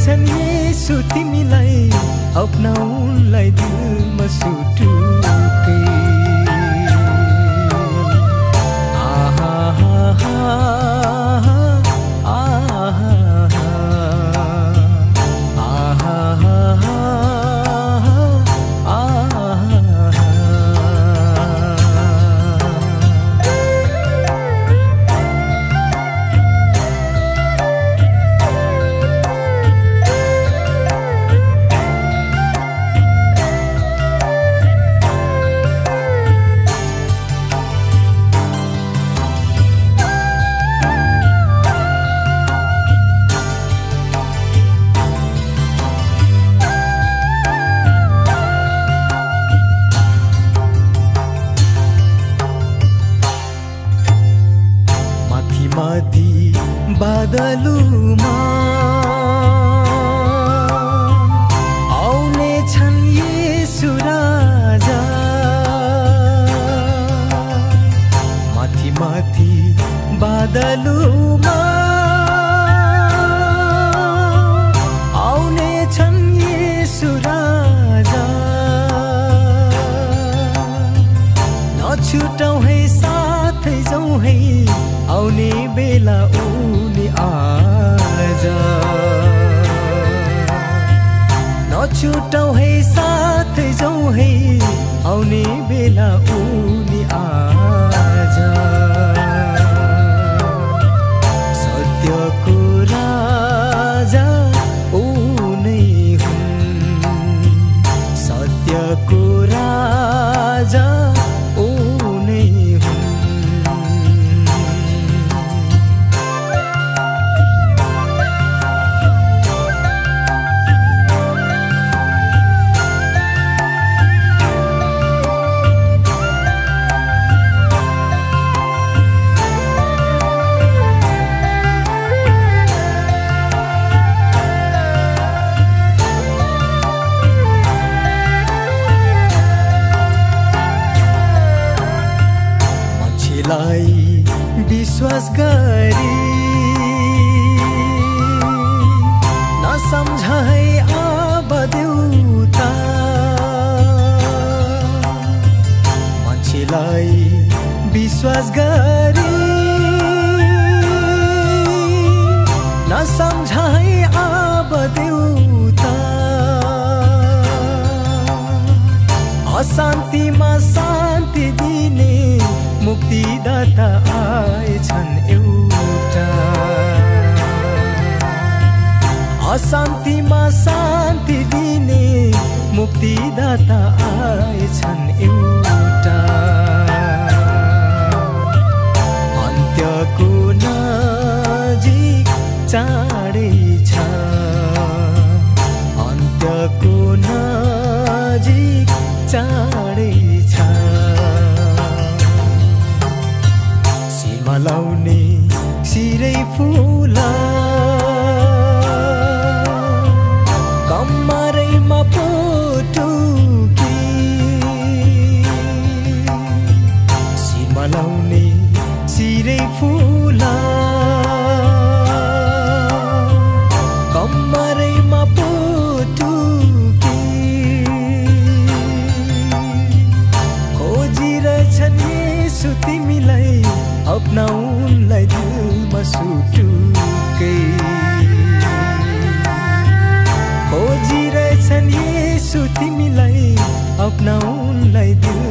खोजिरहेछन् येशू तिमीलाई अपनाउनलाई दिलमा सुटुकै माथि बादलुमा आउने छन् येशू राजा माथि माथि बादलुमा आउने छन् येशू राजा नछुटाऊ है साथै जाऊ है आउने बेला उनी आजा नछुटाऊ है साथै जाऊ है आउने बेला उनी आजा सत्यको राजा उनै हुन् सत्यको राजा विश्वास गरी नसम्झ है अब देउता मान्छेलाई विश्वास गरी नसम्झ है अब देउता अशान्तिमा शान्ति दिने मुक्तिदाता आएछन् एउटा अशान्तिमा शान्ति दिने मुक्तिदाता आएछन् एउटा अन्त्यको नजिक चाँडै छ अन्त्यको नजिक चाँडै छ लाउने सिरै फुला कम्मरैमा पोटुकी सिरमा लाउने सिरै फुला कम्मरैमा पोटुकी खोजिरहेछन् येशू तिमीलाई अपनाउनलाई दिलमा सुटुकै खोजिरहेछन् येशू तिमीलाई अपनाउनलाई दिल